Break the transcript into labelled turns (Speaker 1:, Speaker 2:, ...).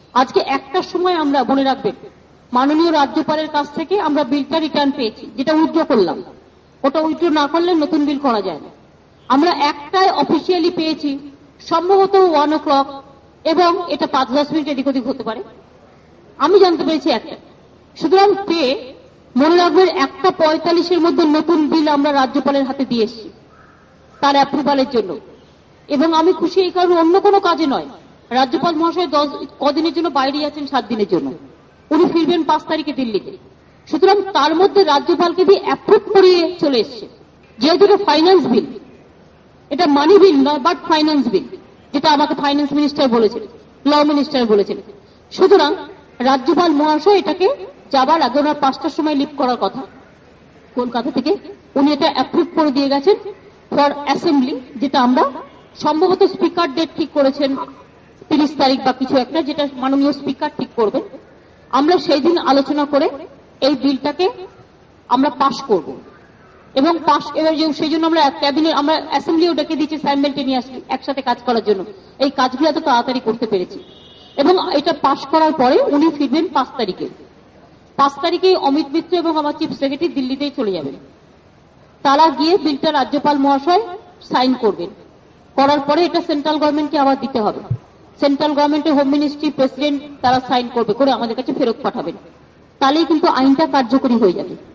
Speaker 1: আজকে একটার সময় আমরা মনে রাখবেন মাননীয় রাজ্যপালের কাছ থেকে আমরা বিলটা রিটার্ন পেয়েছি, যেটা উইথড্র করলাম। ওটা উইথড্র না করলে নতুন বিল করা যায় না। আমরা একটায় অফিসিয়ালি পেয়েছি, সম্ভবত 1 o'clock, এবং এটা 5-10 মিনিট এদিক ওদিক হতে পারে। আমি জানতে পেরেছি একটা। সুতরাং পেয়ে মনে রাখবেন 1:45-এর মধ্যে নতুন বিল আমরা রাজ্যপালের হাতে দিয়ে এসেছি তার অ্যাপ্রুভালের জন্য। এবং আমি খুশি এই কারণে, অন্য কোনো কাজে নয়। রাজ্যপাল মহাশয় কদিনের জন্য বাইরে যাচ্ছেন, 7 দিনের জন্য। উনি ফিরবেন 5 তারিখে দিল্লিতে। সুতরাং তার মধ্যে রাজ্যপালকে দিয়ে অ্যাপ্রুভ করিয়ে চলে এসছে। যেহেতু এটা ফাইন্যান্স বিল, এটা মানি বিল নয়, বাট ফাইন্যান্স বিল, যেটা আমাকে ফাইন্যান্স মিনিস্টার বলেছেন, ল মিনিস্টার বলেছেন। সুতরাং রাজ্যপাল মহাশয় এটাকে যাবার আগে ওনার 5টার সময় লিভ করার কথা কলকাতা থেকে, উনি এটা অ্যাপ্রুভ করে দিয়ে গেছেন ফর অ্যাসেম্বলি, যেটা আমরা সম্ভবত স্পিকার ডেট ঠিক করেছেন 30 তারিখ বা কিছু একটা, যেটা মাননীয় স্পিকার ঠিক করবেন। আমরা সেই দিন আলোচনা করে এই বিলটাকে আমরা পাশ করব এবং এবার সেই জন্য আমরা ক্যাবিনেট, আমরা অ্যাসেম্বলিও ডেকে দিয়েছি সাইমেলটেনিয়াসলি একসাথে কাজ করার জন্য। এই কাজগুলো এত তাড়াতাড়ি করতে পেরেছি এবং এটা পাশ করার পরে উনি ফিরবেন 5 তারিখে। 5 তারিখে অমিত মিত্র এবং আমার চিফ সেক্রেটারি দিল্লিতেই চলে যাবেন। তারা গিয়ে বিলটা রাজ্যপাল মহাশয় সাইন করবেন। করার পরে এটা সেন্ট্রাল গভর্নমেন্টকে আবার দিতে হবে। সেন্ট্রাল গভর্নমেন্টের হোম মিনিস্ট্রি, প্রেসিডেন্ট তারা সাইন করবে, করে আমাদের কাছে ফেরত পাঠাবেন। তাহলেই কিন্তু আইনটা কার্যকরী হয়ে যাবে।